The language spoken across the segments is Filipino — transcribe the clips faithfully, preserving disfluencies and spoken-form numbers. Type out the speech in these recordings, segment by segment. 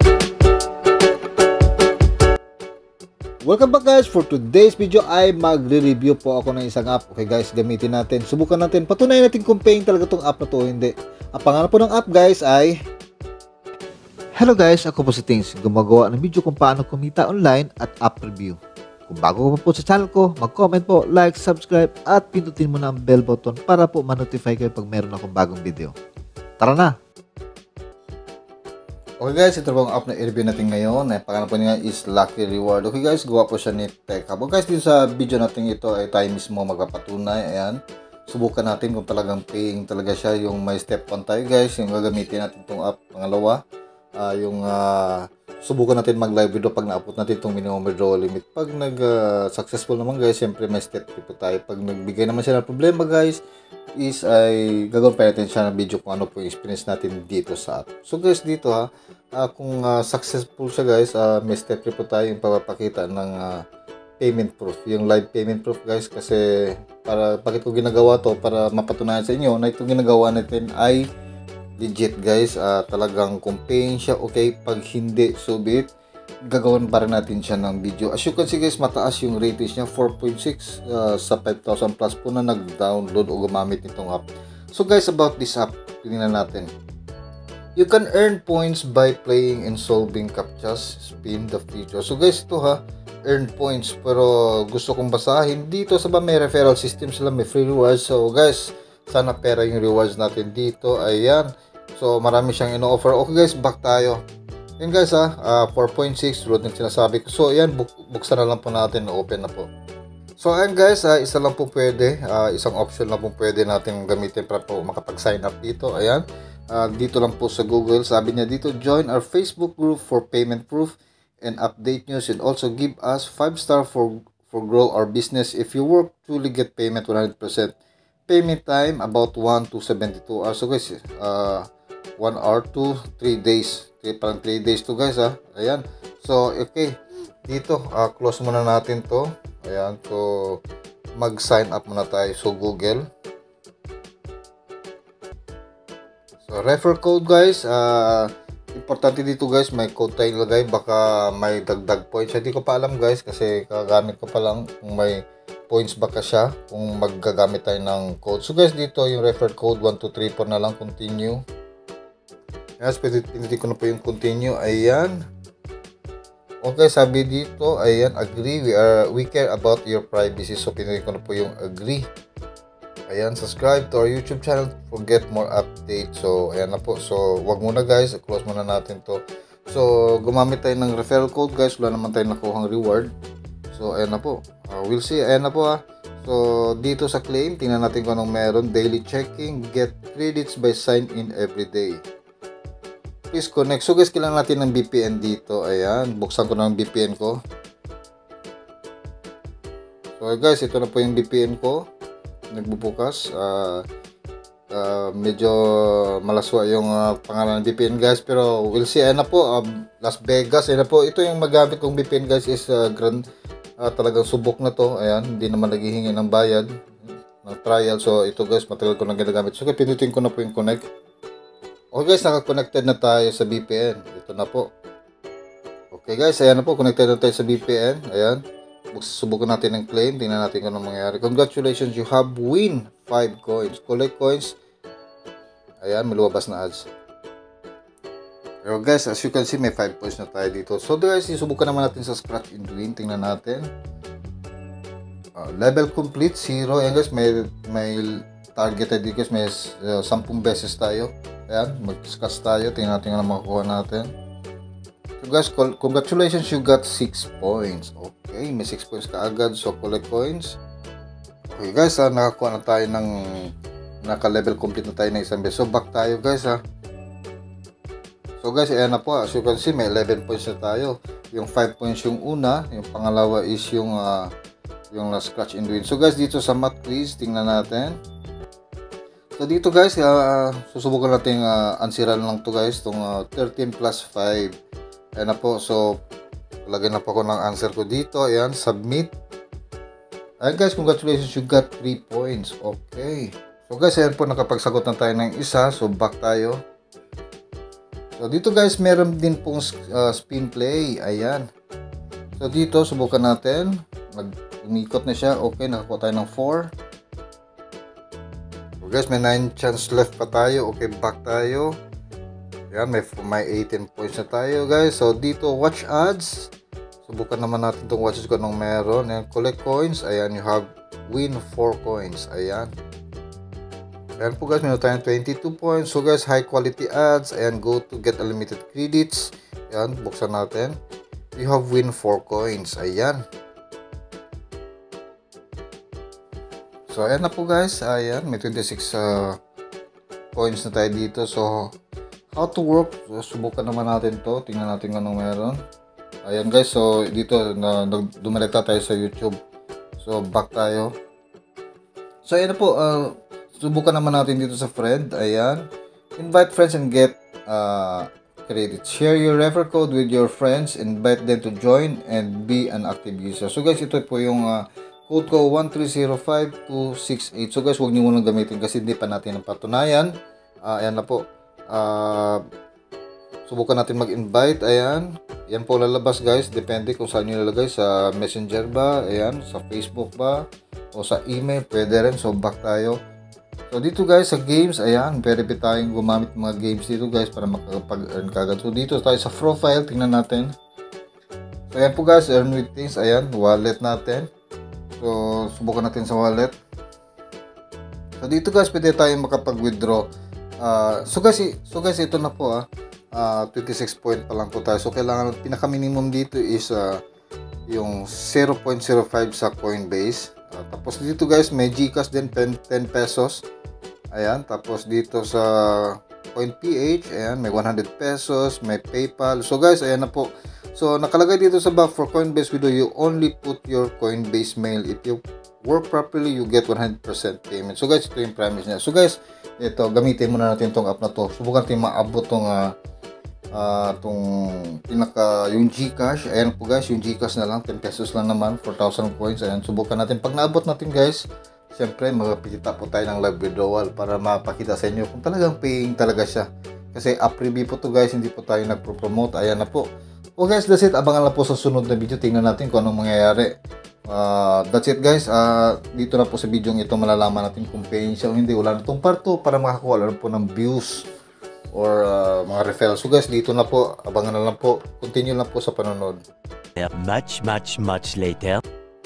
Welcome back guys. For today's video ay magre-review po ako ng isang app. Okay guys, gamitin natin. Subukan natin. Patunayan natin kung paying talaga tong app na to o hindi. Ang pangalan po ng app guys ay... Hello guys, ako po si Tings. Gumagawa ng video kung paano kumita online at app review. Kung bago ka po sa channel ko, mag-comment po, like, subscribe at pindutin mo na ang bell button para po ma-notify kayo pag meron akong bagong video. Tara na! Okay guys, ito po ang app na i-review natin ngayon. Ang pangalan po niya is Lucky Reward. Okay guys, gawa po siya ni Tech Hub. Okay guys, dito sa video natin ito ay tayo mismo magpapatunay. Ayan, subukan natin kung talagang paying talaga siya. Yung may step one tayo guys, yung gagamitin natin itong app. Pangalawa, uh, yung uh, subukan natin mag-live video pag na-upload natin itong minimum withdrawal limit. Pag nag-successful uh, naman guys, siyempre may step three po tayo. Pag nagbigay naman siya ng problema guys, is ay gagawin pa natin siya ng video kung ano po yung experience natin dito sa app. So guys, dito ha, uh, kung uh, successful siya guys, uh, may step three po tayo yung papapakita ng uh, payment proof, yung live payment proof guys. Kasi para bakit ko ginagawa to, para mapatunayan sa inyo na itong ginagawa natin ay legit guys. Uh, talagang kung paying siya, okay. Pag hindi, so be it, gagawin pa rin natin siya ng video. As you can see guys, mataas yung ratings niya, four point six uh, sa five thousand plus po na nag-download o gumamit nitong app. So guys, about this app, tingnan natin. You can earn points by playing and solving captchas, spin the feature. So guys, ito ha, earn points, pero gusto kong basahin. Dito sa ba may referral system sila, may free rewards. So guys, sana pera yung rewards natin dito. Ayan, so marami siyang ino-offer. Okay guys, back tayo. Yan guys ha, uh, four point six, tulad ng sinasabi ko. So yan, buk buksan na lang po natin, open na po. So ayan guys, uh, isa lang po pwede, uh, isang option lang po pwede natin gamitin para po makapag-sign up dito. Ayan, uh, dito lang po sa Google, sabi niya dito, join our Facebook group for payment proof and update news, and also give us five star for, for grow our business. If you work, truly get payment one hundred percent. Payment time, about one to seventy-two hours. So guys, uh, one hour to three days. Okay, parang three days to guys ha. Ayan. So, okay. Dito, uh, close muna natin to. Ayan. So, mag-sign up muna tayo. So, Google. So, refer code guys. Uh, importante dito guys, may code tayo ilagay. Baka may dagdag points. Hindi ko pa alam guys, kasi kagamit ko pa lang kung may points baka siya kung maggagamit tayo ng code. So, guys, dito yung refer code one two three four na lang. Continue. Yes, pinili ko na po yung continue. Ayan. Okay, sabi dito, ayan, agree. We are we care about your privacy. So, pinili ko na po yung agree. Ayan, subscribe to our YouTube channel for get more updates. So, ayan na po. So, wag muna guys. Close muna natin to. So, gumamit tayo ng referral code guys. Wala naman tayong nakuhang reward. So, ayan na po. Uh, we'll see. Ayan na po ha. So, dito sa claim, tingnan natin kung anong meron. Daily checking. Get credits by sign in every day. Please connect. So guys, kailangan natin ng V P N dito. Ayan, buksan ko na ang V P N ko. So guys, ito na po yung V P N ko. Nagbubukas. Uh, uh, medyo malaswa yung uh, pangalan ng V P N guys. Pero we'll see. Ayan na po. Uh, Las Vegas. Ayan na po. Ito yung magamit kong V P N guys is uh, grand. Uh, talagang subok na to. Ayan, hindi naman naghihingi ng bayad. Ng trial. So ito guys, matagal ko na ginagamit. So pinutin ko na po yung connect. Okay guys, naka-connected na tayo sa V P N. Ito na po. Okay guys, ayan na po. Connected na tayo sa V P N. Ayan. Subukan natin ng claim. Tingnan natin kung ano mangyayari. Congratulations, you have win five coins. Collect coins. Ayan, may lumabas na ads. Pero guys, as you can see, may five coins na tayo dito. So guys, subukan naman natin sa scratch and win. Tingnan natin. Uh, level complete, zero. Ayan guys, may... may targeted dito guys, may uh, sampung beses tayo. Ayan, mag-discuss tayo. Tingnan natin ang makukuha natin. So guys, congratulations, you got six points. Okay, may six points ka agad. So collect coins. Okay guys, ha, nakakuha na tayo ng naka-level complete na tayo ng isang beses. So back tayo guys ha. So guys, ayan na po. As you can see, may eleven points na tayo. Yung five points yung una. Yung pangalawa is yung uh, yung uh, scratch and win. So guys, dito sa math quiz, tingnan natin. So dito guys, uh, susubukan natin uh, ansiran lang to guys, itong uh, thirteen plus five. Ayan na po, so lagyan na po ako ng answer ko dito. Ayan, submit. Ayan guys, congratulations, you got three points. Okay. So guys, ayan po, nakapagsagot na tayo ng isa. So back tayo. So dito guys, meron din pong uh, spin play. Ayan. So dito, subukan natin. Nag-umikot na siya. Okay, nakakuha tayo ng four. So guys, may nine chance left pa tayo. Okay, back tayo. Ayan, may, may eighteen points na tayo guys. So dito, watch ads. Subukan naman natin itong watch ads kung anong meron. Ayan, collect coins. Ayan, you have win four coins. Ayan. Ayan po guys, meron tayong twenty-two points. So guys, high quality ads. Ayan, go to get unlimited credits. Ayan, buksan natin. You have win four coins. Ayan. So ayan na po guys. Ayan, may twenty-six uh, coins na tayo dito. So how to work? So, subukan naman natin to. Tingnan natin anong meron. Ayan guys, so dito na dumirekta tayo sa YouTube. So back tayo. So ayan na po. Uh, Subukan naman natin dito sa friend. Ayan. Invite friends and get uh, credits. Share your referral code with your friends. Invite them to join and be an active user. So guys, ito po yung uh, code ko one three zero five two six eight. So guys, huwag niyo munang gamitin kasi hindi pa natin napatunayan. Uh, ayan na po. Uh, subukan natin mag-invite. Ayan. Yan po lalabas guys. Depende kung saan nyo lalagay. Sa Messenger ba? Ayan. Sa Facebook ba? O sa email. Pwede rin. So back tayo. So dito guys sa games, ayan, pwede tayong gumamit mga games dito guys para makapag-earn kagad. So dito tayo sa profile, tingnan natin. So ayan po guys, earn with things, ayan, wallet natin. So subukan natin sa wallet. So dito guys, pwede tayong makapag-withdraw. Uh, so guys, so guys, ito na po ah, uh, twenty-six point pa lang po tayo. So kailangan, pinaka-minimum dito is uh, yung zero point zero five sa Coinbase. Uh, tapos dito guys, may GCASH din, ten pesos. Ayan, tapos dito sa CoinPH, ayan, may one hundred pesos, may PayPal. So guys, ayan na po. So nakalagay dito sa back, for Coinbase Video, you only put your Coinbase mail. If you work properly, you get one hundred percent payment. So guys, ito yung promise niya. So guys, ito, gamitin muna natin tong app na to. Subukan natin maabot tong uh, uh, tong pinaka, yung GCash. Ayan po guys, yung GCash na lang, ten pesos lang naman, four thousand coins. Ayan, subukan natin. Pag naabot natin guys, siyempre magpapakita po tayo ng live withdrawal para mapakita sa inyo kung talagang paying talaga siya. Kasi app review po to guys, hindi po tayo nagpro-promote. Ayan na po. O guys, that's it. Abangan lang po sa sunod na video. Tingnan natin kung anong mangyayari. Uh, that's it guys. Uh, dito na po sa video ito malalaman natin kung paying siya o hindi. Wala na itong part two para makakuha lang po ng views or uh, mga referrals. So guys, dito na po. Abangan na lang po. Continue lang po sa panonood. Much, much, much later.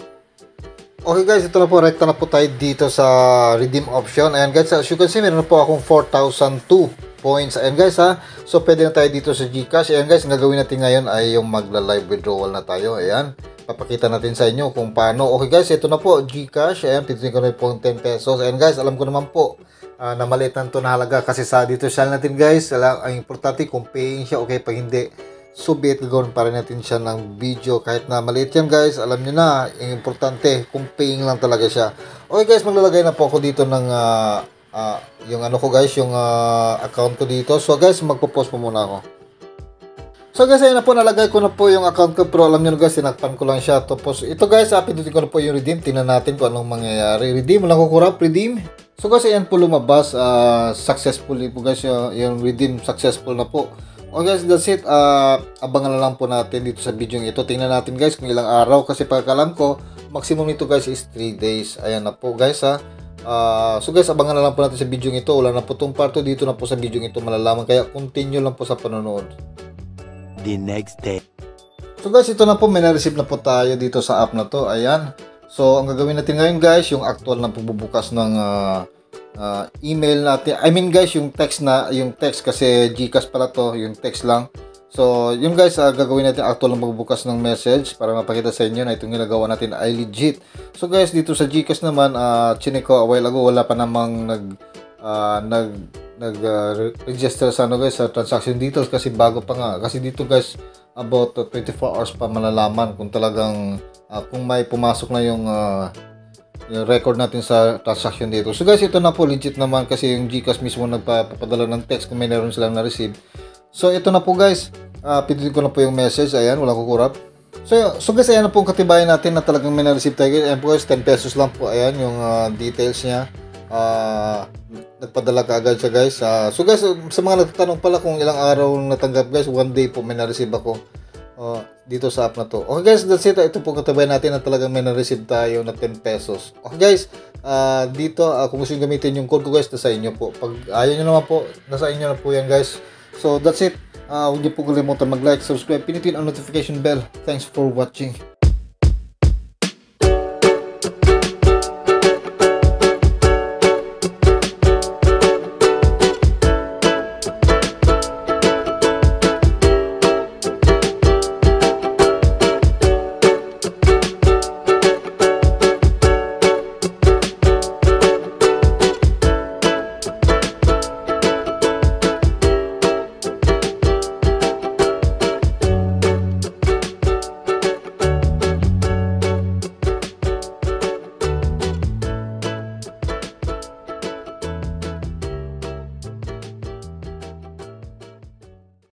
Okay guys, ito na po, rekta na po tayo dito sa redeem option. Ayan guys, as you can see, meron na po akong four thousand two points. Ayan guys ha, so pwede na tayo dito sa GCash. Ayan guys, ang gagawin natin ngayon ay yung magla-live withdrawal na tayo. Ayan, papakita natin sa inyo kung paano. Okay guys, ito na po, GCash. Ayan, pindutin ko na po ten pesos. Ayan guys, alam ko naman po uh, na maliit na ito na halaga kasi sa dito channel natin guys, ang importante kung paying siya, okay, pag hindi, so be it, gagawin pa rin natin siya ng video kahit na maliit yan guys. Alam nyo na, yung importante kung paying lang talaga siya. Okay guys, maglalagay na po ako dito ng uh, uh, yung ano ko guys, yung uh, account ko dito. So guys, magpo-post po muna ako. So guys, ayun na po, nalagay ko na po yung account ko, pero alam nyo na guys, sinakpan ko lang siya. Tapos ito guys, pindutin ko na po yung redeem. Tingnan natin kung anong mangyayari. Redeem, walang kukurap, redeem. So guys, ayan po lumabas, uh, successfully po guys, uh, yung redeem successful na po. Okay guys, that's it. Uh, abangan na lang po natin dito sa video ito. Tingnan natin guys kung ilang araw. Kasi pagkalam ko, maximum nito guys is three days. Ayan na po guys ha. Uh, so guys, abangan na lang po natin sa video ito. Wala na po itong part two. Dito na po sa video ito malalaman. Kaya continue lang po sa panonood. The next day. So guys, ito na po. May na-receive na po tayo dito sa app na to. Ayan. So, ang gagawin natin ngayon guys, yung actual na pagbubukas ng uh, uh, email natin. I mean guys, yung text na, yung text kasi GCash pala to, yung text lang. So, yun guys, uh, gagawin natin actual na pagbubukas ng message para mapakita sa inyo na itong ginagawa natin ay legit. So guys, dito sa GCash naman, uh, chinek ko a while ago, wala pa namang nag, uh, nag, nag uh, register sa ano guys, sa transaction details kasi bago pa nga. Kasi dito guys, about uh, twenty-four hours pa malalaman kung talagang uh, kung may pumasok na yung uh, yung record natin sa transaction dito. So guys, ito na po legit naman kasi yung GCash mismo nagpapadala ng text kung may naroon silang na-receive. So ito na po guys, uh, pindutin ko na po yung message. Ayan, wala kukurap. So, so guys, ayan na po ang katibayan natin na talagang may na-receive tayo. Ayan po guys, ten pesos lang po. Ayan yung uh, details niya. uh, nagpadala ka agad siya guys. Uh, so guys, sa mga nagtatanong pala kung ilang araw natanggap guys, one day po may na-receive ako uh, dito sa app na to. Okay guys, that's it. Ito po katabayan natin na talagang may na-receive tayo na ten pesos. Okay guys, uh, dito uh, kung gusto nyo gamitin yung code ko guys, nasa inyo po. Pag ayaw nyo naman po, nasa inyo na po yan guys. So that's it. Uh, huwag niyo po kalimutan mag-like, subscribe, pinutin ang notification bell. Thanks for watching.